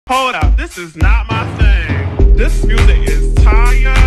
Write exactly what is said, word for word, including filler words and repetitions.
Hold up, this is not my thing. This music is tired.